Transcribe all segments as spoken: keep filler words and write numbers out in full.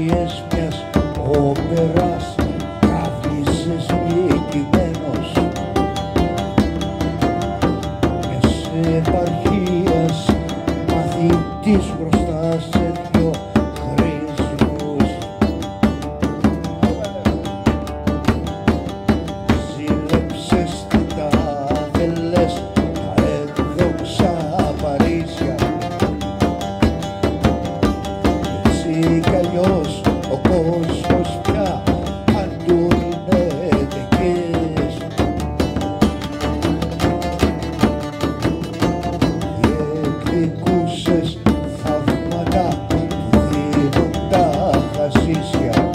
σκιές μιας όπερας κάθισες νικημένος μιας επαρχίας μαθητής μπροστά σε δυο χρήσμους. Ζήλεψες τι ταβελές τα ένδοξα Παρίσια έτσι κι αλλιώς ο κόσμος πια παντού είναι τεκές. Διεκδικούσες θαύματα που δίνουν τα χασίσια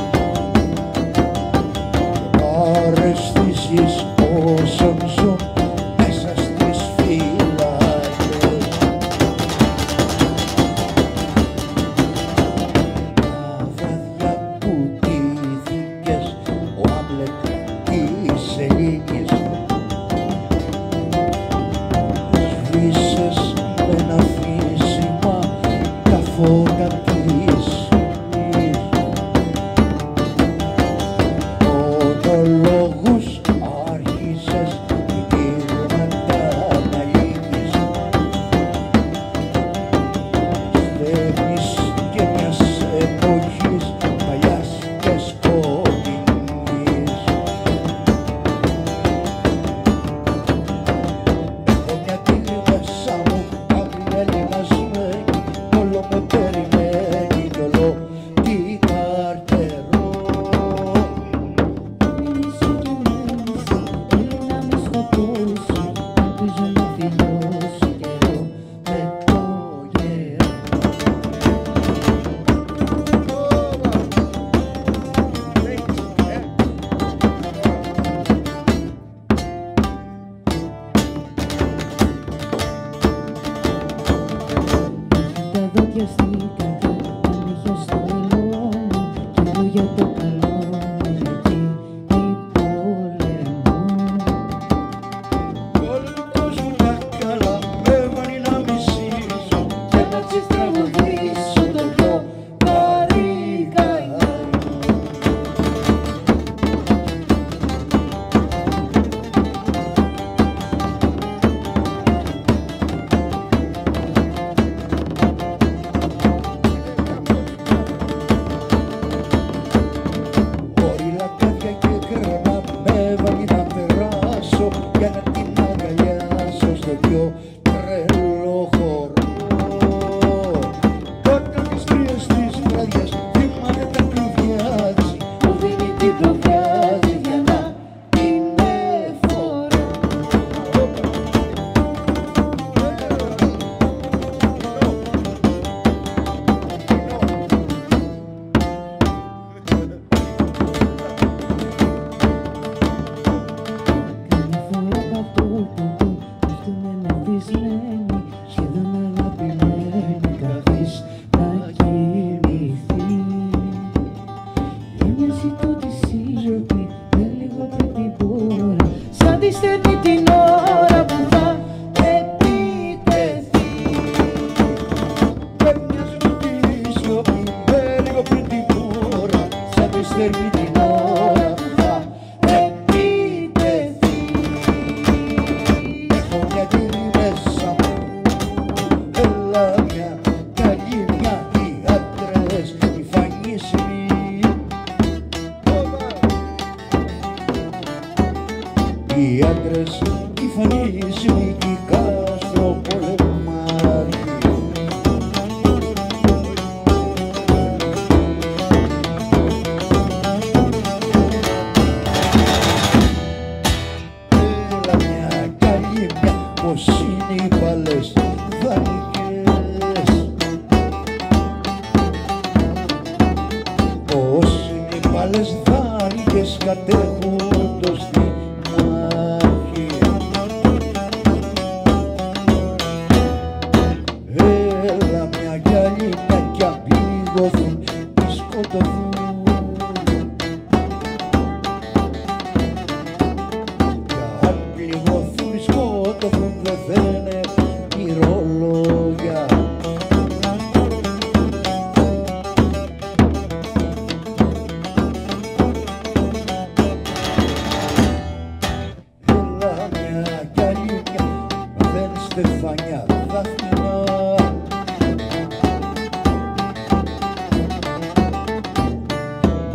και παραισθήσεις όσων ζουν μέσα στις φυλακές. Τα βράδια που ντύθηκες ο Άμλετ της Ελλήνης σβήσες με ένα φύσιμα τα φώτα της γης. Μονολόγους άρχισες κινήματα να λύνεις. Στέγνεις και μιας εποχής παλιάς και σκοτεινής. Έχω μια τύλη μέσα μου, άλλη ελεηνασμένη, όλο με περιμένει κι όλο τι καρτερώ. Τα δόντια στην καρδιά, τα νύχια στο μυαλό μου κι εγώ για το καλό μου γιατί υπόλεμο. Όλος μου τα καλά με βάνει να μισήσω και να της τραγουδήσω το δυο παρικάκι. Όλη λακκάδια και κρανά με βάλει να περάσω για να την αγκαλιάσω στο δυο τρελό χορό. Όταν τις κρύες της βραδιάς θυμάται τα κλουβιάζει, Μου δίνει την προβιάζει για να είναι φορά. Κάθε φορά που αυτό ποτό πέφτουνε μεθυσμένοι, σχεδόν αγαπημένοι, καθείς να κοιμηθεί. Και μοιάζει τούτη σιωπή με λίγο πριν την πόρα, σαν τη στέλνει την ώρα που θα επιτεθεί. και μοιάζει τούτη σιωπή με λίγο πριν την ώρα, σαν τη στέλνει την ώρα που θα επιτεθεί. Έχω μια κύριη μέσα μου, έλα μια καλή μια οι άντρες οι φανίσιμοι. Οι άντρες οι φανίσιμοι κι οι καστροπολεμάροι. Έλα μια καλή μια πως είναι οι παλές δανεικές. Πως είναι οι παλές δανεικές κατέχοντος τη μάχη. Έλα μια καλή μια κι αν πληγωθούν ή σκοτωθούν. Κι αν πληγωθούν ή σκοτωθούν δεν θένε ηρολόγια.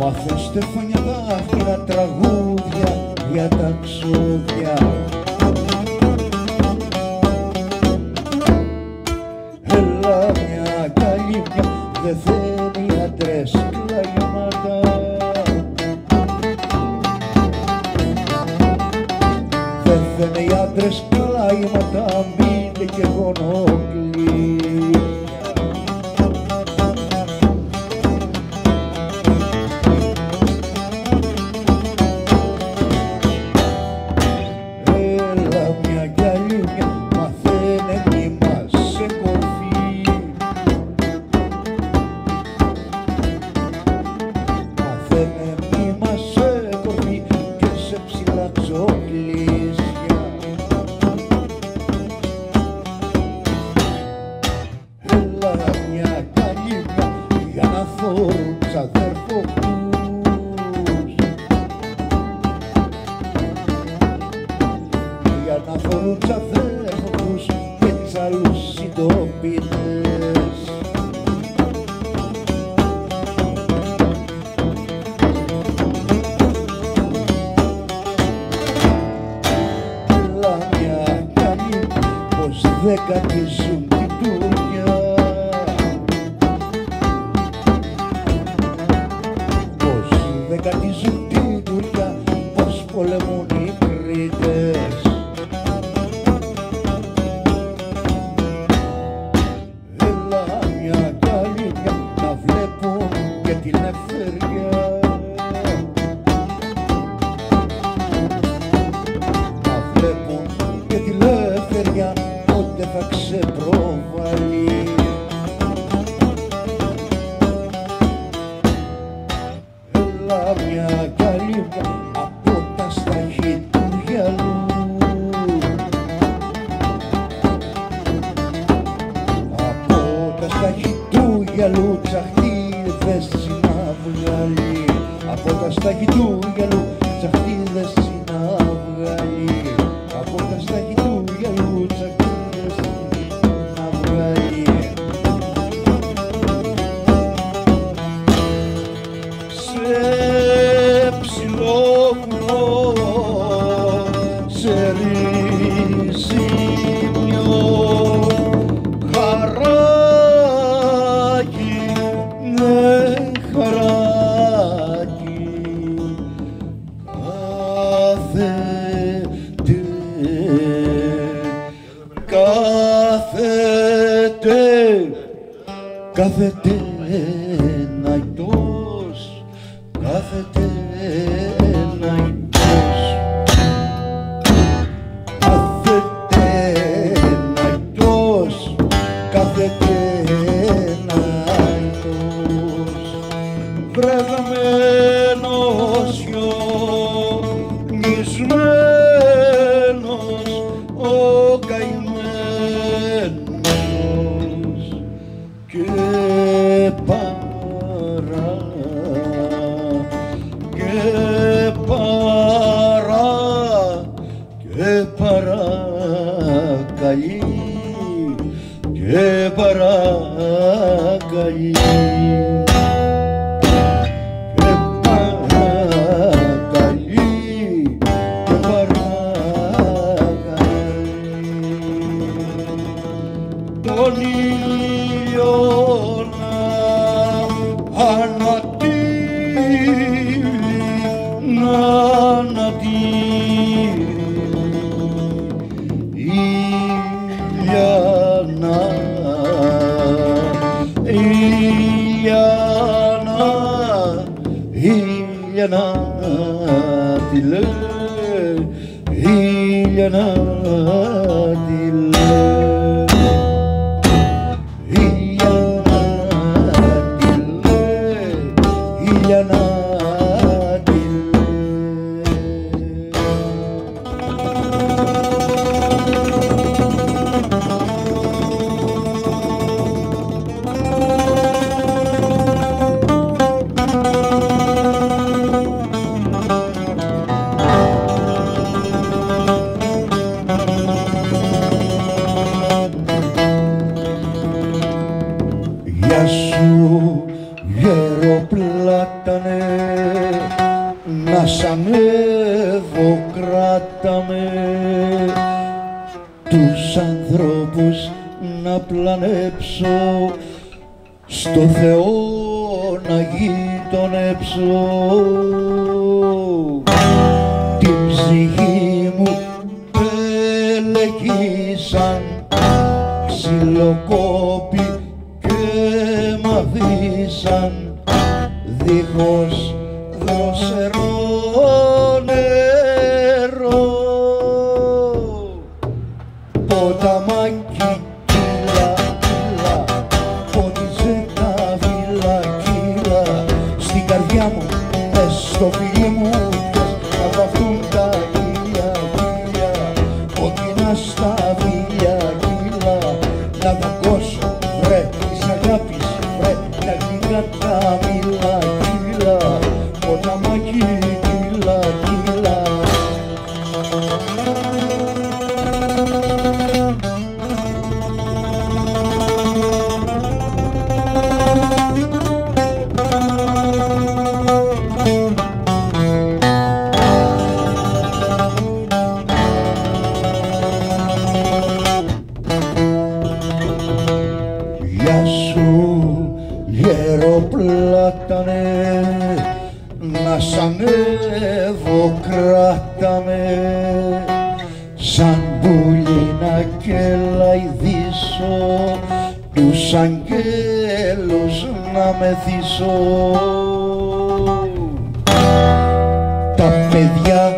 Μάθε στεφάνια δάχτυλα, τραγούδια για τα ξόδια. Έλα μια καλή μια, δε θέλει άντρες κλάματα. Δε θέλει άντρες κλάματα, μείνε και γονόκλη. Για να φορούν τσαδέρφους και τις άλλους συντοπίτες. Έλα μια καλή πως δεν κατηζούν την Τουρκιά, πως δεν κατηζούν την Τουρκιά, πως πολεμούν οι Κρήτες. Την ελευθερία να βλέπουν και την ελευθερία πότε θα ξεπροβάλλει. Έλα μια καλή από τα στάχη του γυαλού, από τα στάχη του γυαλού τσαχτίδες να βγάλει, από τα στάχη του γυαλού τσαχτίδες να βγάλει, από τα στάχη του γυαλού τσαχτίδες να βγάλει. Σε ψηλό βουνό, σε ριζίμιο χαράκι, ναι χαράκι, κάθεται, κάθεται, κάθεται ναϊτός, κάθεται ναϊτός, κάθεται ναϊτός, κάθεται ναϊτός, βρεγμένος χιονισμένος ο καημένος και παρά, και παρά, και παρακαλεί, και παρακαλεί. Τον ήλιο να ανατείλει, να ανατείλει, Ήλιανα, Ήλιανα, Ήλιανα τη λέει, Ήλιανα τη λέει. Γεια σου γεροπλάτανε, να σ' ανέβω, κράτα με, τους ανθρώπους να πλανέψω, στο Θεό να γειτονέψω. Την ψυχή μου πελεκίσαν ξυλοκόποι και μ' αφήσαν δίχως δροσερό νερό. Ποταμάκι κύλα, κύλα, πότιζε τα φύλλα, κύλα, στην καρδιά μου, μες στο φιλί μου, να βαφτούν τα κύλια, κύλια, κόκκινα στα φίλια, κύλα, να δαγκώσω, βρε, της αγάπης, βρε, τα γλυκά τα μήλα, κύλα, ποταμάκι, κύλα, κύλα. Γεια σου, γεροπλάτανε, να σ' ανέβω, κράτα με, σαν πουλί να κελαϊδίσω, τους αγγέλους να μεθύσω. Τα παιδιά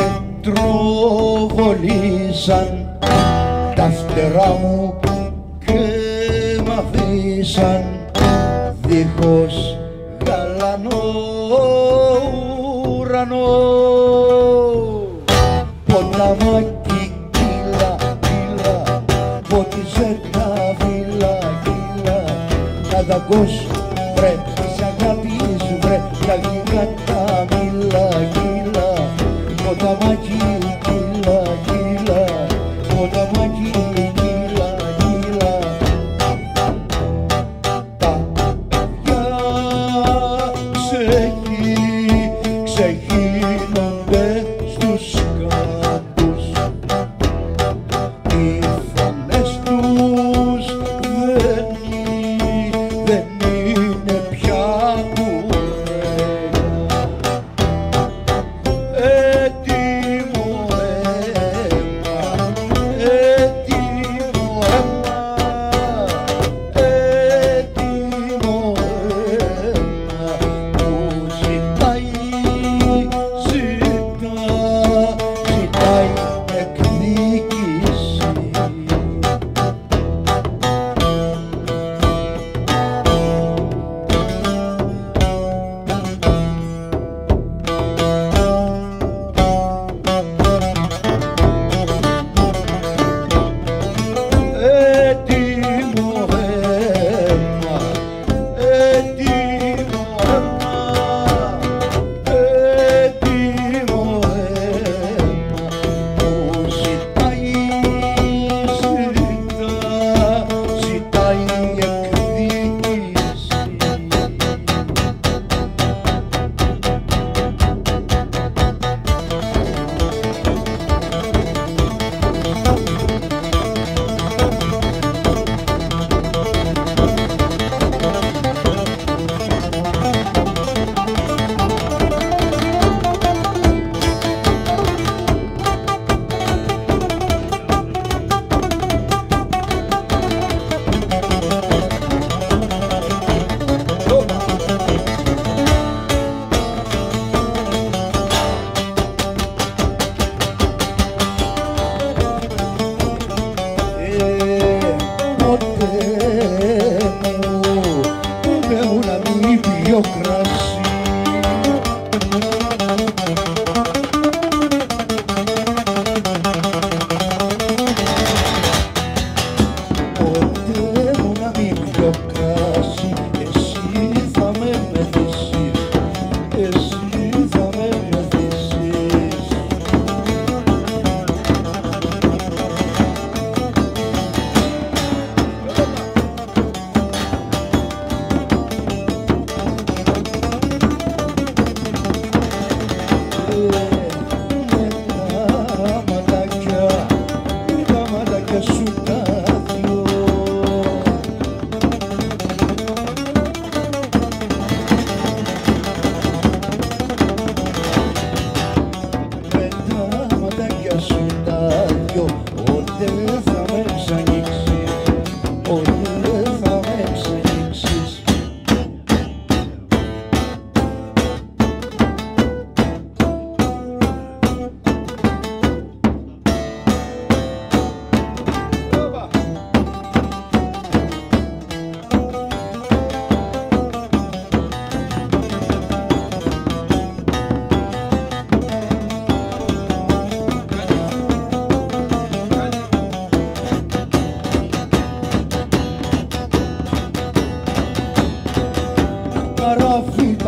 πετροβολήσαν τα φτερά μου και μ' αφήσαν δίχως γαλανό ουρανό. Ποταμάκι κύλα, κύλα, πότιζε τα φύλλα, κύλα, να δαγκώσω, βρε, της αγάπης, βρε, τα γλυκά τα μήλα, κύλα, ποταμάκι κύλα, κύλα, ποταμάκι κύλα, κύλα. Τα παιδιά ξεχύ, ξεχύνονται στους κάμπους, οι φωνές τους δεν, δεν είναι πια κουρέλια. Έτοιμο αίμα, έτοιμο αίμα, έτοιμο αίμα που ζητάει, ζητά, ζητάει εκδίκηση. Έτοιμο αίμα, έτοιμο αίμα, έτοιμο αίμα που ζητάει, ζητά, ζητάει εκδίκηση.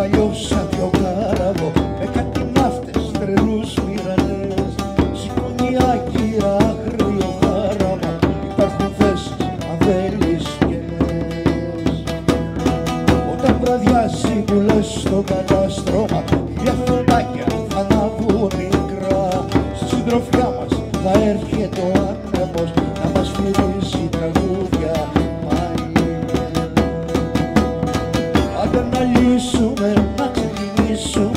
παλιό σαν δυο κάραβο με κάτι ναύτες τρελούς μοιρανές. Σηκώνει άγκυρα άγριο χάραμα, υπάρχουν θέσεις αν θέλεις κενές. Όταν βραδιάζει που λες στο κατάστρωμα, για φωτάκια θα ανάβουν μικρά. Στη συντροφιά μας θα έρχεται ο άνεμος να μας φυρίζει τραγούδια παλιά. Άντε να λύσουμε, να ξεκινήσουμε